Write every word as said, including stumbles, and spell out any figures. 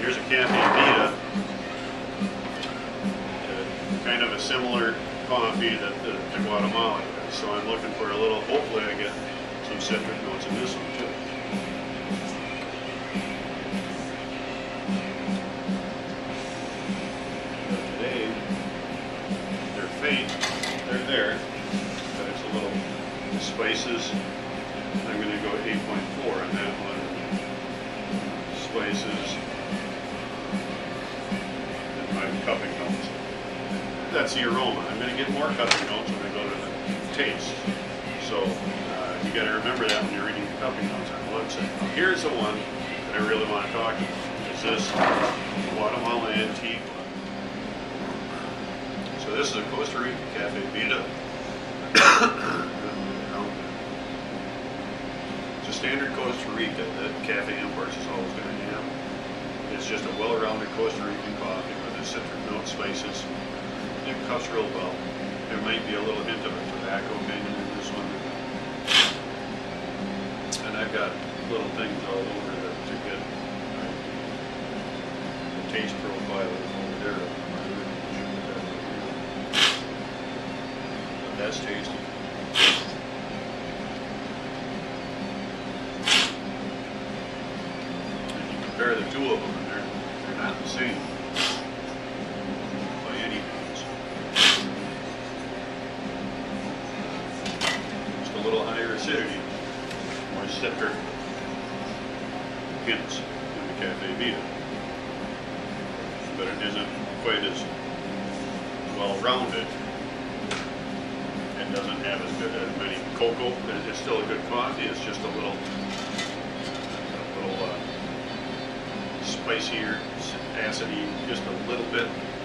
Here's a Cafe Vida, uh, kind of a similar coffee that the, the Guatemala is. So I'm looking for a little, hopefully I get some citric notes in this one too. But today, they're faint, they're there, but it's a little spices. I'm going to go eight point four on that one. Spices. And my cupping notes. That's the aroma. I'm going to get more cupping notes when I go to the taste. So uh, you got to remember that when you're reading the cupping notes on one side. Now here's the one that I really want to talk about. Is this Guatemala Antigua. So this is a Costa Rica Cafe Vida. It's a standard Costa Rica that Cafe Imports is always going to have. It's just a well-rounded Costa Rican coffee with the citric note spices. It cups real well. There might be a little hint of a tobacco kind of in this one. And I've got little things all over that to get uh, the taste profile is over there. But that's tasty. And you compare the two of them and they're, they're not the same by any means. Just a little higher acidity, more citric hints in the Cafe Vida. But it isn't quite as well rounded. It doesn't have as good as many cocoa. It's still a good coffee. It's just a little, a little uh, spicier, acidy, just a little bit.